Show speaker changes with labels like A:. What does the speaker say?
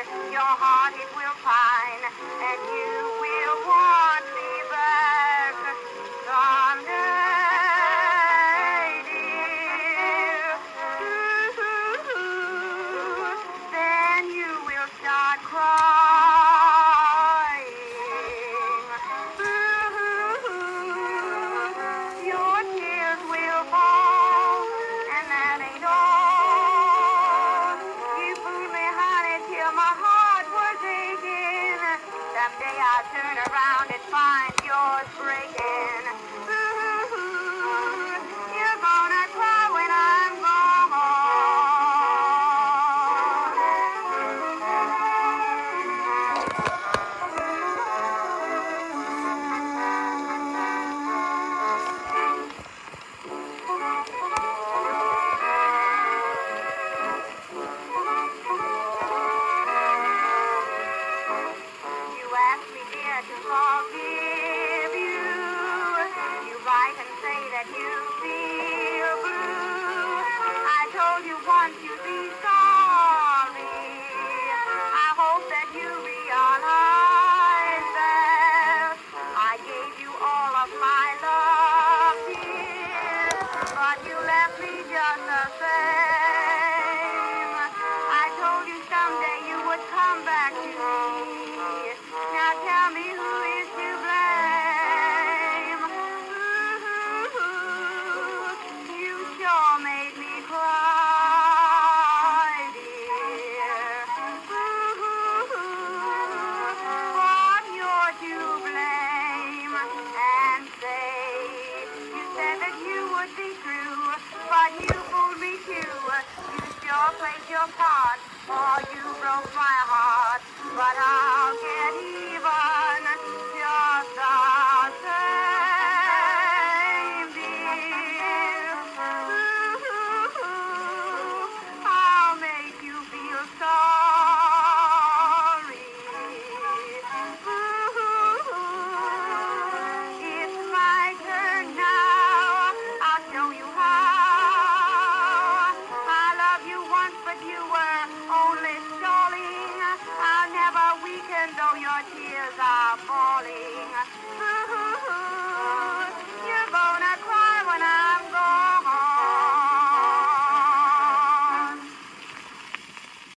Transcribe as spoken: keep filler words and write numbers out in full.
A: Your heart it will find, and you will want me back someday, dear. Ooh, then you will start crying. Ooh, your tears will fall, and that ain't all. You fooled me, honey, till my heart was aching. Someday I'll turn around and find yours breaking. Ooh, you're gonna cry when I'm You ask me, dear, to forgive you. You write and say that you feel blue. I told you once you'd be sorry. I hope that you realize that I gave you all of my love, dear, but you left me just the same. I told you someday you would come back to me. Now tell me who is to blame. Ooh, you sure made me cry, dear. Ooh, but you're to blame. And say, you said that you would be true, but you fooled me too. You sure played your part, or you broke my heart. But I'll get even just the same, dear. Ooh, I'll make you feel sorry. Ooh, it's my turn now. I'll show you how. I love you once, but you were only stalling. I'll never weaken though your tears are falling.